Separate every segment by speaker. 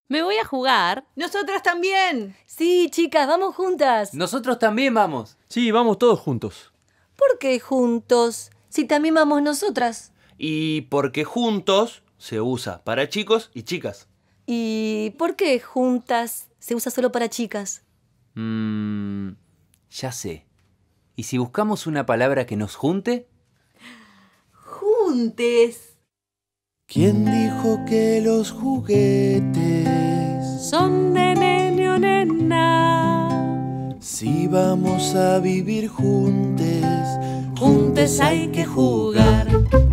Speaker 1: Me voy a jugar.
Speaker 2: ¡Nosotras también!
Speaker 3: Sí, chicas, vamos juntas.
Speaker 4: Nosotros también vamos.
Speaker 5: Sí, vamos todos juntos.
Speaker 3: ¿Por qué juntos? Si también vamos nosotras.
Speaker 4: Y porque juntos se usa para chicos y chicas.
Speaker 3: ¿Y por qué juntas se usa solo para chicas?
Speaker 4: Ya sé. ¿Y si buscamos una palabra que nos junte?
Speaker 2: ¡Juntes!
Speaker 6: ¿Quién dijo que los juguetes
Speaker 1: Son de nene o nena.
Speaker 6: si vamos a vivir juntes?
Speaker 1: Juntes hay que jugar.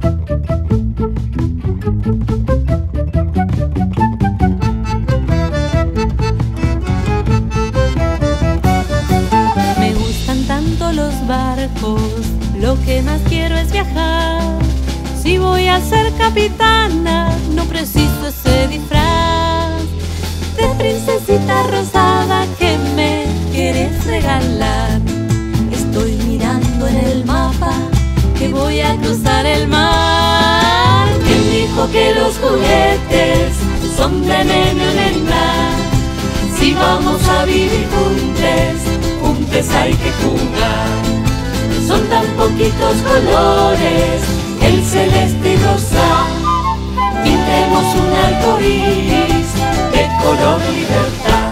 Speaker 1: Me gustan tanto los barcos, lo que más quiero es viajar. Si voy a ser capitana, no preciso ese disfraz de princesita rosada que me quieres regalar. Estoy mirando en el mapa que voy a cruzar el mar. ¿Quién dijo que los juguetes son de nene o nena? Si vamos a vivir juntos, juntos hay que jugar. Son tan poquitos colores, el celeste y rosa. Pintemos un arco iris de color libertad.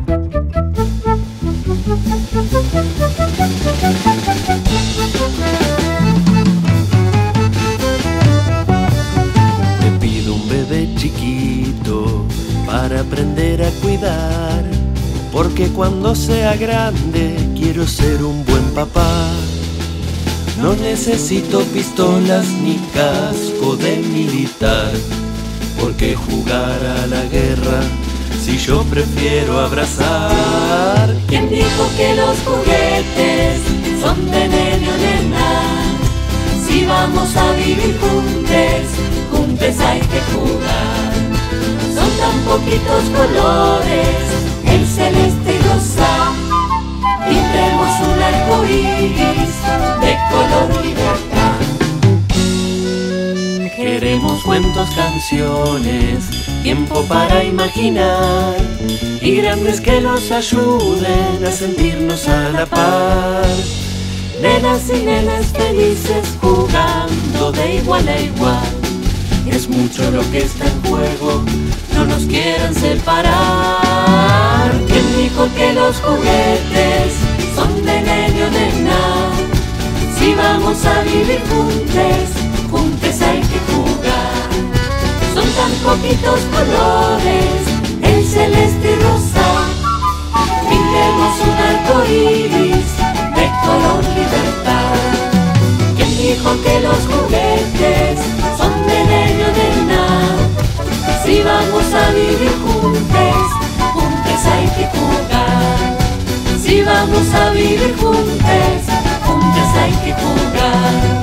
Speaker 6: Te pido un bebé chiquito para aprender a cuidar, porque cuando sea grande quiero ser un buen papá. No necesito pistolas ni casco de militar, porque jugar a la guerra si yo prefiero abrazar.
Speaker 1: ¿Quién dijo que los juguetes son de nene o nena? Si vamos a vivir juntos, juntos hay que jugar. Son tan poquitos colores, el celeste y rosa. Pintemos un arco iris de color libertad.
Speaker 6: Queremos cuentos, canciones, tiempo para imaginar, y grandes que nos ayuden a sentirnos a la par.
Speaker 1: Nenas y nenas felices jugando de igual a igual.
Speaker 6: Es mucho lo que está en juego,
Speaker 1: No nos quieran separar. ¿Quién dijo que los juguetes son de nene o nena? Si vamos a vivir juntos, juntos hay que jugar. Son tan poquitos colores, el celeste y rosa. Pintemos un arco iris de color libertad. ¿Quién dijo que los juguetes son de nene o nena? Si vamos a vivir juntos, juntos hay que jugar. Si vamos a vivir juntos, juntos hay que jugar.